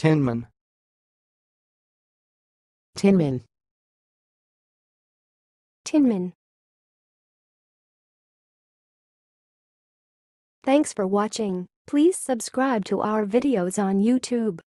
tinmen, tinmen, tinmen. Thanks for watching. Please subscribe to our videos on YouTube.